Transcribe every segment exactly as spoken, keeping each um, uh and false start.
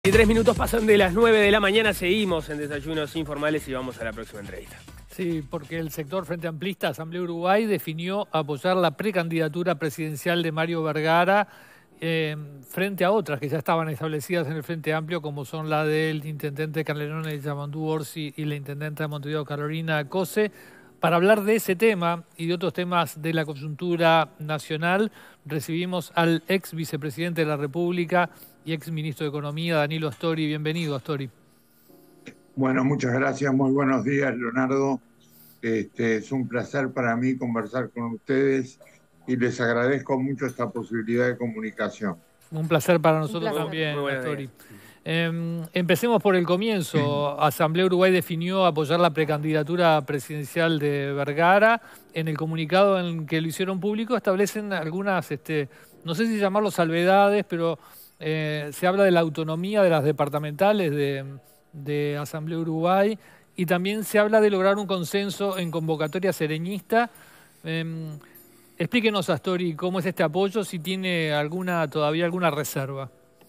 Y tres minutos pasan de las nueve de la mañana, seguimos en Desayunos Informales y vamos a la próxima entrevista. Sí, porque el sector Frente Amplista Asamblea Uruguay definió apoyar la precandidatura presidencial de Mario Vergara eh, frente a otras que ya estaban establecidas en el Frente Amplio, como son la del intendente Carlerone de Yamandú Orsi y la intendenta de Montevideo Carolina Cose. Para hablar de ese tema y de otros temas de la coyuntura nacional, recibimos al ex vicepresidente de la República y ex ministro de Economía, Danilo Astori. Bienvenido, Astori. Bueno, muchas gracias. Muy buenos días, Leonardo. Este, es un placer para mí conversar con ustedes y les agradezco mucho esta posibilidad de comunicación. Un placer para nosotros placer. también, Muy Astori. Eh, empecemos por el comienzo. Asamblea Uruguay definió apoyar la precandidatura presidencial de Vergara. En el comunicado en que lo hicieron público establecen algunas, este, no sé si llamarlo salvedades, pero eh, se habla de la autonomía de las departamentales de, de Asamblea Uruguay y también se habla de lograr un consenso en convocatoria sereñista. Eh, explíquenos, Astori, cómo es este apoyo, si tiene alguna todavía alguna reserva.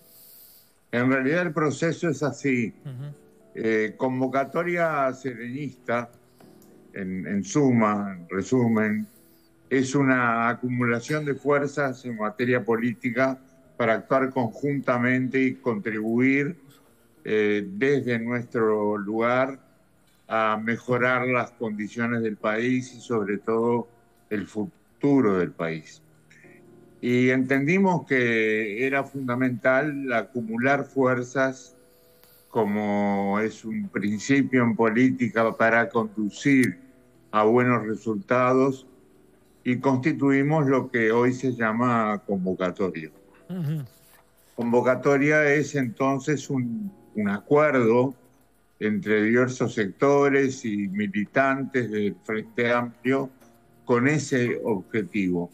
En realidad el proceso es así. Uh-huh. eh, convocatoria sereñista, en, en suma, en resumen, es una acumulación de fuerzas en materia política para actuar conjuntamente y contribuir eh, desde nuestro lugar a mejorar las condiciones del país y sobre todo el futuro del país. Y entendimos que era fundamental acumular fuerzas, como es un principio en política, para conducir a buenos resultados, y constituimos lo que hoy se llama convocatoria. Uh-huh. Convocatoria es entonces un, un acuerdo entre diversos sectores y militantes del Frente Amplio con ese objetivo.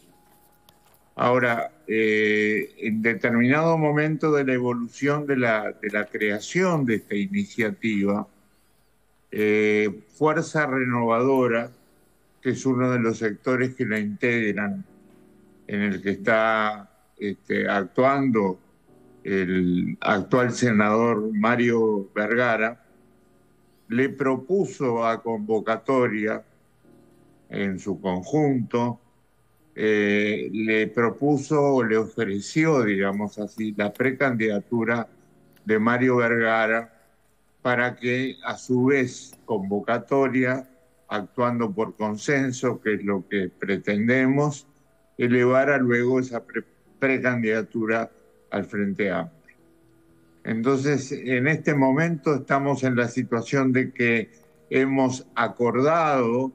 Ahora, eh, en determinado momento de la evolución de la, de la creación de esta iniciativa, eh, Fuerza Renovadora, que es uno de los sectores que la integran, en el que está este, actuando el actual senador Mario Vergara, le propuso a convocatoria en su conjunto, Eh, le propuso o le ofreció, digamos así, la precandidatura de Mario Vergara para que a su vez convocatoria, actuando por consenso, que es lo que pretendemos, elevara luego esa pre precandidatura al Frente Amplio. Entonces, en este momento estamos en la situación de que hemos acordado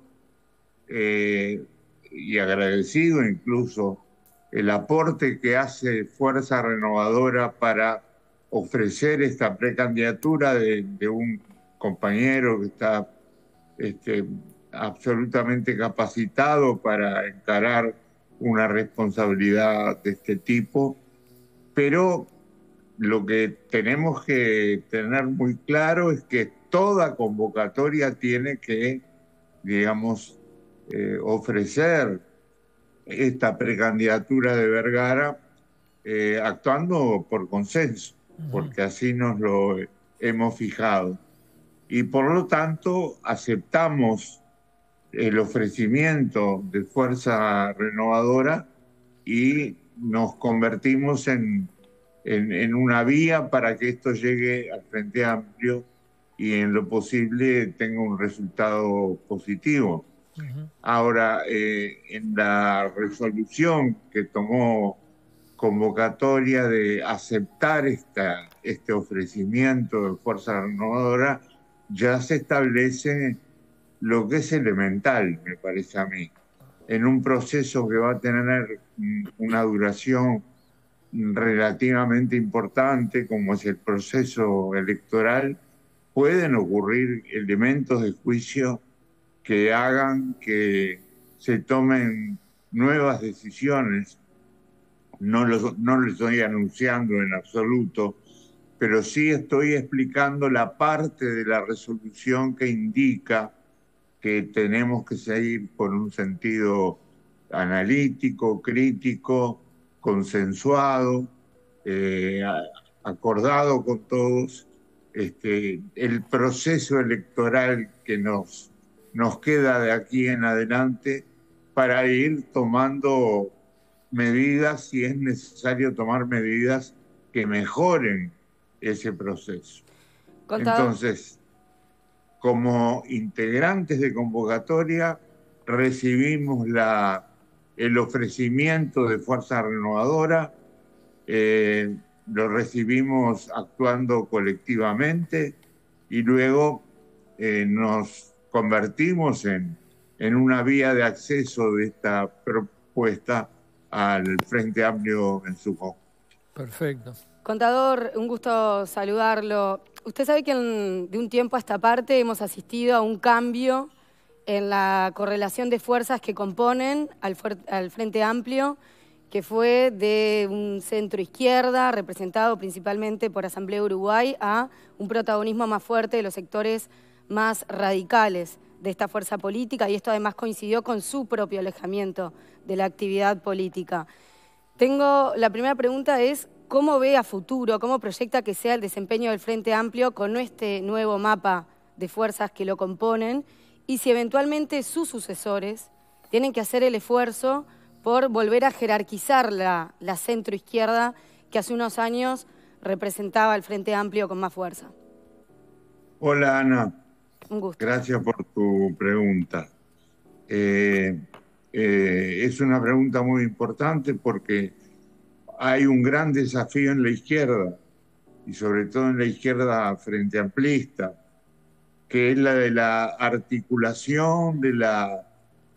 eh, y agradecido incluso el aporte que hace Fuerza Renovadora para ofrecer esta precandidatura de, de un compañero que está este, absolutamente capacitado para encarar una responsabilidad de este tipo, pero lo que tenemos que tener muy claro es que toda convocatoria tiene que, digamos, Eh, ofrecer esta precandidatura de Vergara eh, actuando por consenso, uh-huh. porque así nos lo hemos fijado. Y por lo tanto aceptamos el ofrecimiento de Fuerza Renovadora y nos convertimos en, en, en una vía para que esto llegue al Frente Amplio y en lo posible tenga un resultado positivo. Uh-huh. Ahora, eh, en la resolución que tomó convocatoria de aceptar esta, este ofrecimiento de Fuerza Renovadora, ya se establece lo que es elemental, me parece a mí, en un proceso que va a tener una duración relativamente importante, como es el proceso electoral, pueden ocurrir elementos de juicio que hagan que se tomen nuevas decisiones. No lo, no lo estoy anunciando en absoluto, pero sí estoy explicando la parte de la resolución que indica que tenemos que seguir por un sentido analítico, crítico, consensuado, eh, acordado con todos este, el proceso electoral que nos, nos queda de aquí en adelante para ir tomando medidas, si es necesario tomar medidas que mejoren ese proceso. Contador. Entonces, como integrantes de convocatoria, recibimos la, el ofrecimiento de Fuerza Renovadora, eh, lo recibimos actuando colectivamente y luego eh, nos convertimos en, en una vía de acceso de esta propuesta al Frente Amplio en su conjunto. Perfecto. Contador, un gusto saludarlo. Usted sabe que en, de un tiempo a esta parte hemos asistido a un cambio en la correlación de fuerzas que componen al, al Frente Amplio, que fue de un centro izquierda, representado principalmente por Asamblea Uruguay, a un protagonismo más fuerte de los sectores más radicales de esta fuerza política, y esto además coincidió con su propio alejamiento de la actividad política. Tengo, la primera pregunta es, ¿cómo ve a futuro, cómo proyecta que sea el desempeño del Frente Amplio con este nuevo mapa de fuerzas que lo componen? Y si eventualmente sus sucesores tienen que hacer el esfuerzo por volver a jerarquizar la, la centroizquierda que hace unos años representaba el Frente Amplio con más fuerza. Hola, Ana. Un gusto. Gracias por tu pregunta. Eh, eh, es una pregunta muy importante porque hay un gran desafío en la izquierda, y sobre todo en la izquierda frente amplista, que es la de la articulación de la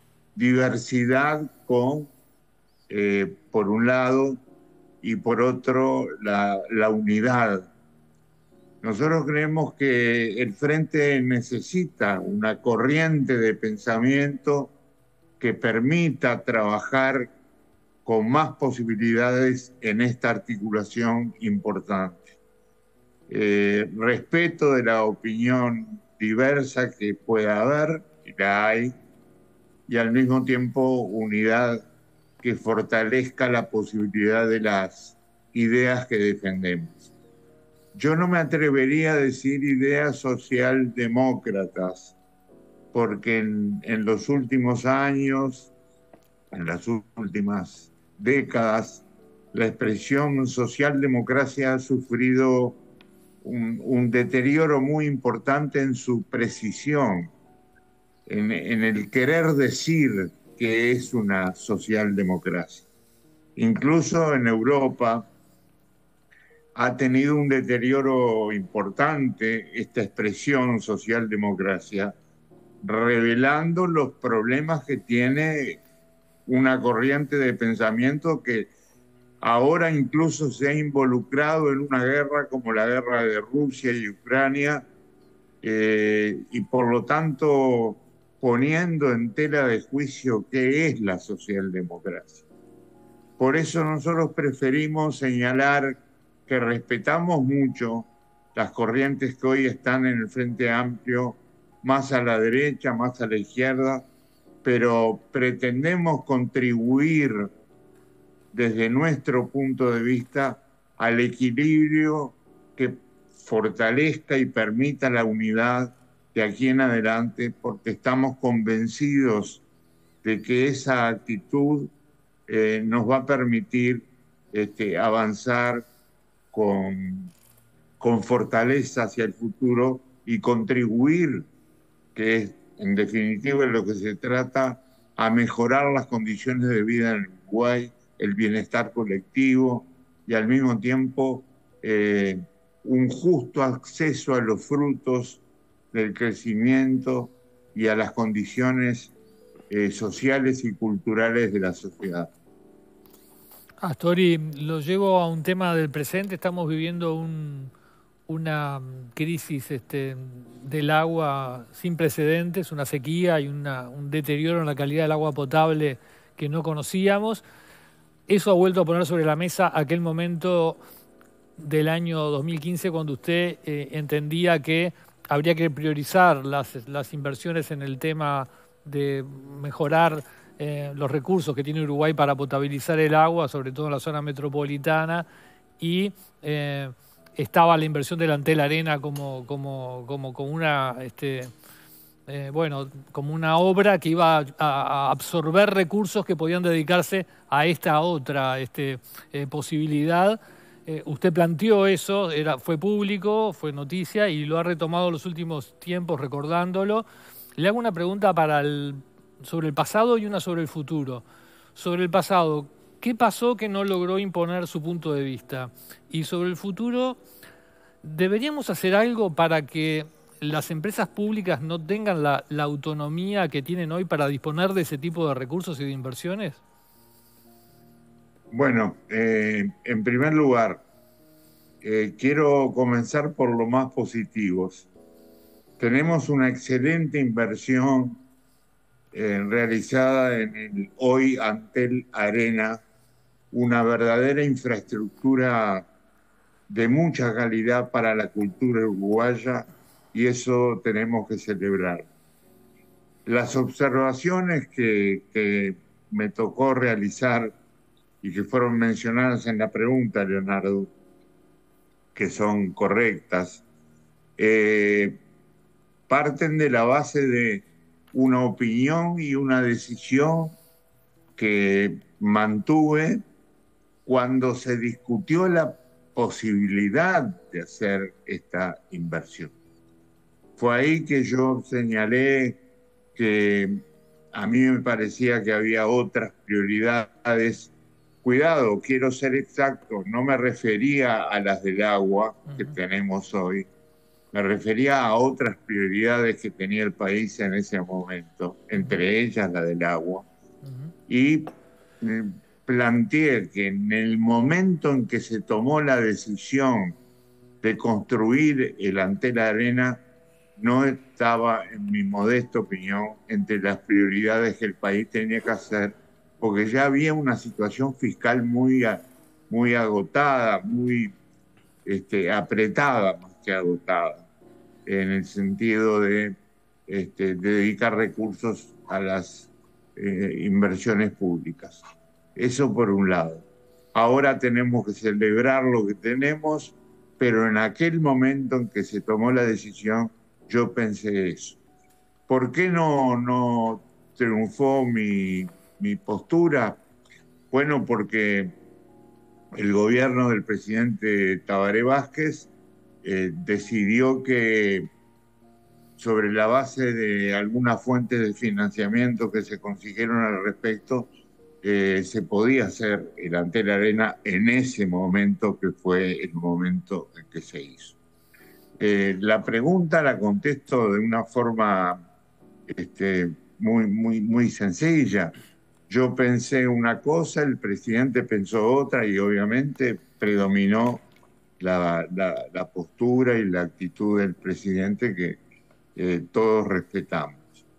diversidad con, eh, por un lado, y por otro, la, la unidad. Nosotros creemos que el Frente necesita una corriente de pensamiento que permita trabajar con más posibilidades en esta articulación importante. Eh, respeto de la opinión diversa que pueda haber, y la hay, y al mismo tiempo unidad que fortalezca la posibilidad de las ideas que defendemos. Yo no me atrevería a decir ideas socialdemócratas, porque en, en los últimos años, en las últimas décadas, la expresión socialdemocracia ha sufrido un, un deterioro muy importante en su precisión, en, en el querer decir que es una socialdemocracia. Incluso en Europa ha tenido un deterioro importante esta expresión socialdemocracia, revelando los problemas que tiene una corriente de pensamiento que ahora incluso se ha involucrado en una guerra como la guerra de Rusia y Ucrania, eh, y por lo tanto poniendo en tela de juicio qué es la socialdemocracia. Por eso nosotros preferimos señalar que respetamos mucho las corrientes que hoy están en el Frente Amplio, más a la derecha, más a la izquierda, pero pretendemos contribuir desde nuestro punto de vista al equilibrio que fortalezca y permita la unidad de aquí en adelante, porque estamos convencidos de que esa actitud eh, nos va a permitir este, avanzar con, con fortaleza hacia el futuro y contribuir, que es en definitiva en lo que se trata, a mejorar las condiciones de vida en Uruguay, el bienestar colectivo y al mismo tiempo eh, un justo acceso a los frutos del crecimiento y a las condiciones eh, sociales y culturales de la sociedad. Astori, lo llevo a un tema del presente. Estamos viviendo un, una crisis este, del agua sin precedentes, una sequía y una, un deterioro en la calidad del agua potable que no conocíamos. Eso ha vuelto a poner sobre la mesa aquel momento del año dos mil quince cuando usted eh, entendía que habría que priorizar las, las inversiones en el tema de mejorar eh, los recursos que tiene Uruguay para potabilizar el agua, sobre todo en la zona metropolitana, y eh, estaba la inversión del Antel Arena como, como, como, como una... Este, Eh, bueno, como una obra que iba a, a absorber recursos que podían dedicarse a esta otra este, eh, posibilidad. Eh, usted planteó eso, era, fue público, fue noticia y lo ha retomado los últimos tiempos recordándolo. Le hago una pregunta para el, sobre el pasado y una sobre el futuro. Sobre el pasado, ¿qué pasó que no logró imponer su punto de vista? Y sobre el futuro, ¿deberíamos hacer algo para que las empresas públicas no tengan la, la autonomía que tienen hoy para disponer de ese tipo de recursos y de inversiones? Bueno, eh, en primer lugar, eh, quiero comenzar por lo más positivos. Tenemos una excelente inversión eh, realizada en el hoy Antel Arena, una verdadera infraestructura de mucha calidad para la cultura uruguaya, y eso tenemos que celebrar. Las observaciones que, que me tocó realizar y que fueron mencionadas en la pregunta, Leonardo, que son correctas, eh, parten de la base de una opinión y una decisión que mantuve cuando se discutió la posibilidad de hacer esta inversión. Fue ahí que yo señalé que a mí me parecía que había otras prioridades. Cuidado, quiero ser exacto, no me refería a las del agua que uh-huh. tenemos hoy, me refería a otras prioridades que tenía el país en ese momento, entre ellas la del agua. Uh-huh. Y eh, planteé que en el momento en que se tomó la decisión de construir el Antel Arena, no estaba, en mi modesta opinión, entre las prioridades que el país tenía que hacer, porque ya había una situación fiscal muy, muy agotada, muy este, apretada más que agotada, en el sentido de, este, de dedicar recursos a las eh, inversiones públicas. Eso por un lado. Ahora tenemos que celebrar lo que tenemos, pero en aquel momento en que se tomó la decisión, yo pensé eso. ¿Por qué no, no triunfó mi, mi postura? Bueno, porque el gobierno del presidente Tabaré Vázquez eh, decidió que sobre la base de algunas fuentes de financiamiento que se consiguieron al respecto, eh, se podía hacer el Antel Arena en ese momento, que fue el momento en que se hizo. Eh, la pregunta la contesto de una forma este, muy, muy, muy sencilla. Yo pensé una cosa, el presidente pensó otra y obviamente predominó la, la, la postura y la actitud del presidente que eh, todos respetamos.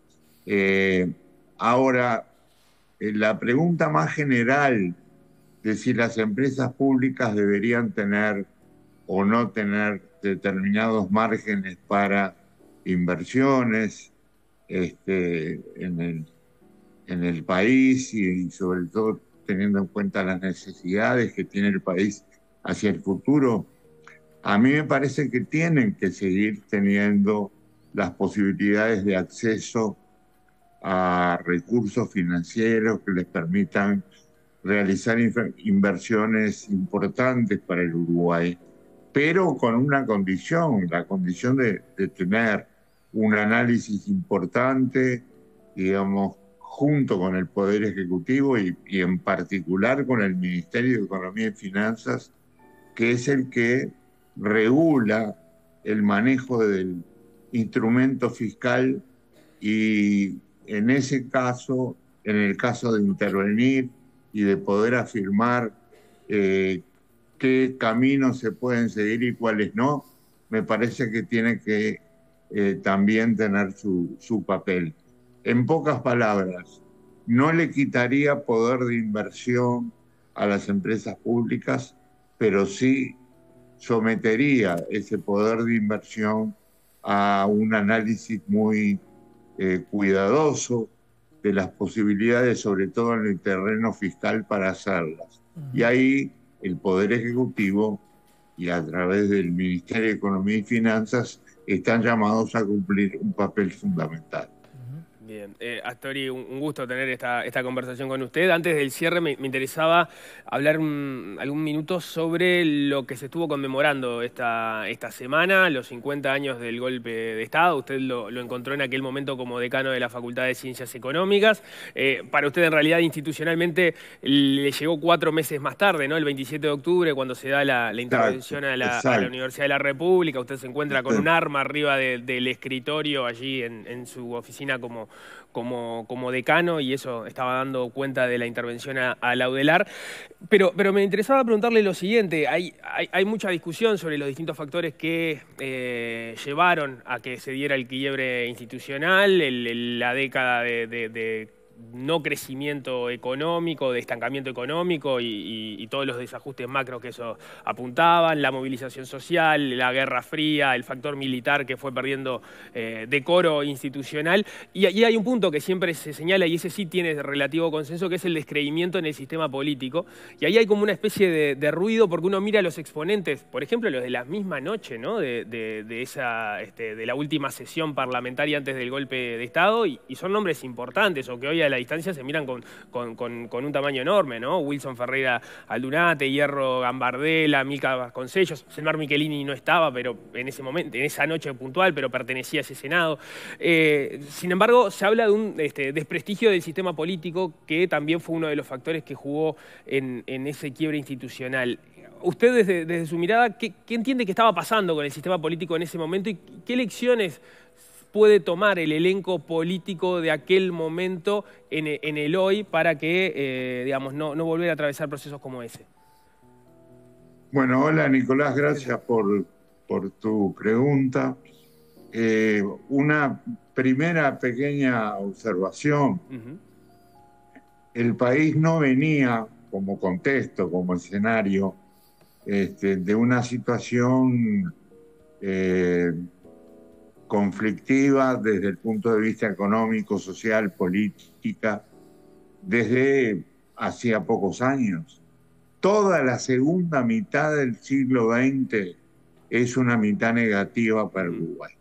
Eh, ahora, eh, la pregunta más general de si las empresas públicas deberían tener o no tener determinados márgenes para inversiones este, en, el, en el país y, y sobre todo teniendo en cuenta las necesidades que tiene el país hacia el futuro, a mí me parece que tienen que seguir teniendo las posibilidades de acceso a recursos financieros que les permitan realizar inversiones importantes para el Uruguay, pero con una condición, la condición de, de tener un análisis importante, digamos, junto con el Poder Ejecutivo y, y en particular con el Ministerio de Economía y Finanzas, que es el que regula el manejo del instrumento fiscal y en ese caso, en el caso de intervenir y de poder afirmar eh, qué caminos se pueden seguir y cuáles no, me parece que tiene que eh, también tener su, su papel. En pocas palabras, no le quitaría poder de inversión a las empresas públicas, pero sí sometería ese poder de inversión a un análisis muy eh, cuidadoso de las posibilidades, sobre todo en el terreno fiscal, para hacerlas. Uh-huh. Y ahí el Poder Ejecutivo y a través del Ministerio de Economía y Finanzas están llamados a cumplir un papel fundamental. Bien, eh, Astori, un, un gusto tener esta, esta conversación con usted. Antes del cierre me, me interesaba hablar un, algún minuto sobre lo que se estuvo conmemorando esta, esta semana, los cincuenta años del golpe de Estado. Usted lo, lo encontró en aquel momento como decano de la Facultad de Ciencias Económicas. Eh, para usted, en realidad, institucionalmente, le llegó cuatro meses más tarde, ¿no? El veintisiete de octubre, cuando se da la, la intervención a la, a la Universidad de la República. Usted se encuentra con un arma arriba de, del escritorio allí en, en su oficina como... Como, como decano, y eso estaba dando cuenta de la intervención a, a Laudelar. Pero, pero me interesaba preguntarle lo siguiente. Hay, hay, hay mucha discusión sobre los distintos factores que eh, llevaron a que se diera el quiebre institucional, el, el, la década de, de, de no crecimiento económico, de estancamiento económico y, y, y todos los desajustes macro que eso apuntaban, la movilización social, la Guerra Fría, el factor militar que fue perdiendo eh, decoro institucional. Y ahí hay un punto que siempre se señala, y ese sí tiene relativo consenso, que es el descreimiento en el sistema político. Y ahí hay como una especie de, de ruido, porque uno mira a los exponentes, por ejemplo, los de la misma noche, ¿no? de, de, de, esa, este, de la última sesión parlamentaria antes del golpe de Estado, y, y son nombres importantes, o que hoy a la distancia se miran con, con, con, con un tamaño enorme, ¿no? Wilson Ferreira Aldunate, Hierro Gambardella, Milka Vasconcellos, Selmar Michelini no estaba, pero en ese momento, en esa noche puntual, pero pertenecía a ese Senado. Eh, sin embargo, se habla de un este, desprestigio del sistema político, que también fue uno de los factores que jugó en, en ese quiebre institucional. Usted, desde, desde su mirada, ¿qué, ¿qué entiende que estaba pasando con el sistema político en ese momento y qué lecciones puede tomar el elenco político de aquel momento en, en el hoy para que, eh, digamos, no, no volver a atravesar procesos como ese? Bueno, hola Nicolás, gracias por, por tu pregunta. Eh, una primera pequeña observación. Uh-huh. El país no venía como contexto, como escenario, este, de una situación eh, conflictiva desde el punto de vista económico, social, política, desde hacía pocos años. Toda la segunda mitad del siglo veinte es una mitad negativa para Uruguay.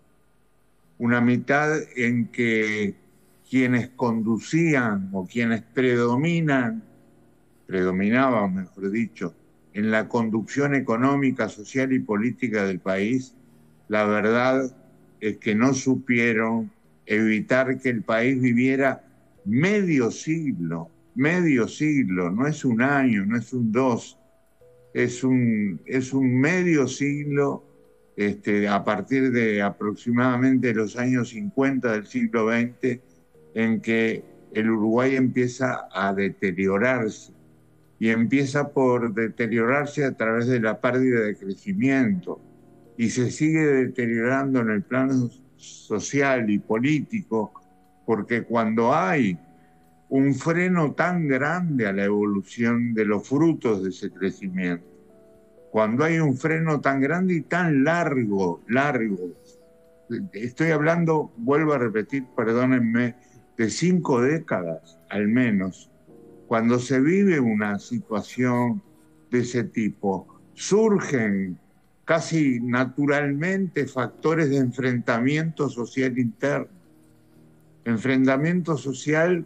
Una mitad en que quienes conducían o quienes predominan, predominaban, mejor dicho, en la conducción económica, social y política del país, la verdad es que no supieron evitar que el país viviera medio siglo, medio siglo, no es un año, no es un dos, es un, es un medio siglo este, a partir de aproximadamente los años cincuenta del siglo veinte, en que el Uruguay empieza a deteriorarse, y empieza por deteriorarse a través de la pérdida de crecimiento, y se sigue deteriorando en el plano social y político, porque cuando hay un freno tan grande a la evolución de los frutos de ese crecimiento, cuando hay un freno tan grande y tan largo, largo, estoy hablando, vuelvo a repetir, perdónenme, de cinco décadas al menos, cuando se vive una situación de ese tipo, surgen casi naturalmente factores de enfrentamiento social interno. Enfrentamiento social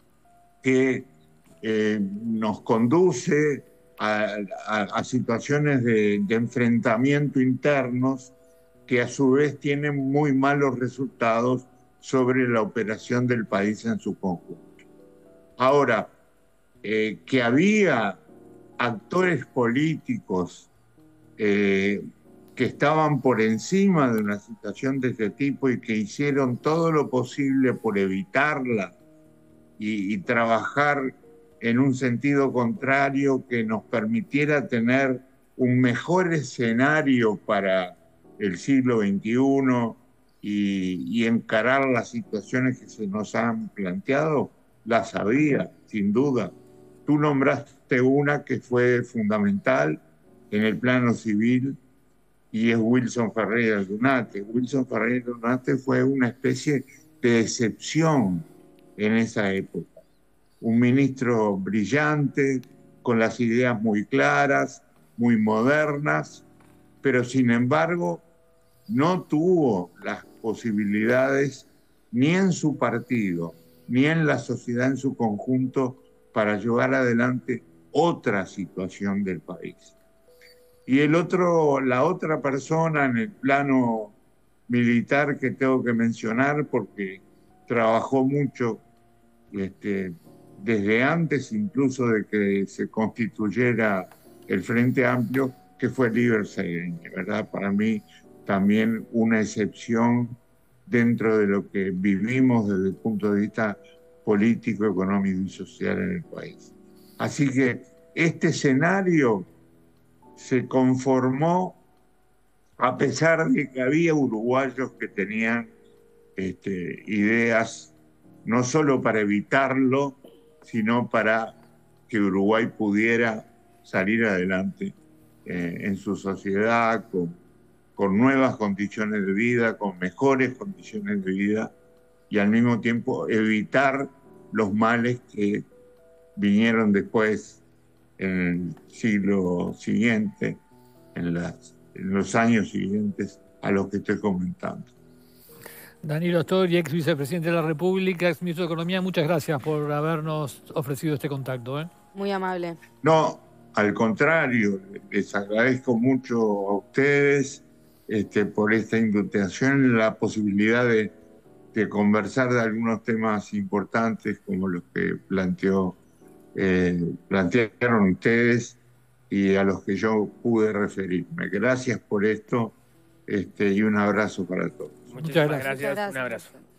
que eh, nos conduce a, a, a situaciones de, de enfrentamiento internos que a su vez tienen muy malos resultados sobre la operación del país en su conjunto. Ahora, eh, que había actores políticos Eh, que estaban por encima de una situación de este tipo y que hicieron todo lo posible por evitarla y, y trabajar en un sentido contrario que nos permitiera tener un mejor escenario para el siglo veintiuno y, y encarar las situaciones que se nos han planteado, las había, sin duda. Tú nombraste una que fue fundamental en el plano civil, y es Wilson Ferreira Aldunate. Wilson Ferreira Aldunate fue una especie de excepción en esa época. Un ministro brillante, con las ideas muy claras, muy modernas, pero sin embargo no tuvo las posibilidades ni en su partido, ni en la sociedad en su conjunto para llevar adelante otra situación del país. Y el otro, la otra persona en el plano militar que tengo que mencionar, porque trabajó mucho este, desde antes incluso de que se constituyera el Frente Amplio, que fue Líber Segeña, ¿verdad? Para mí también una excepción dentro de lo que vivimos desde el punto de vista político, económico y social en el país. Así que este escenario se conformó a pesar de que había uruguayos que tenían este, ideas no solo para evitarlo, sino para que Uruguay pudiera salir adelante eh, en su sociedad con, con nuevas condiciones de vida, con mejores condiciones de vida y al mismo tiempo evitar los males que vinieron después en el siglo siguiente, en, las, en los años siguientes a los que estoy comentando. Danilo Astori, ex vicepresidente de la República, ex ministro de Economía, muchas gracias por habernos ofrecido este contacto. ¿eh? Muy amable. No, al contrario, les agradezco mucho a ustedes este, por esta invitación, la posibilidad de, de conversar de algunos temas importantes como los que planteó, eh, plantearon ustedes y a los que yo pude referirme. Gracias por esto este, y un abrazo para todos. Muchísimas Muchas gracias. gracias. Muchas Un gracias. abrazo.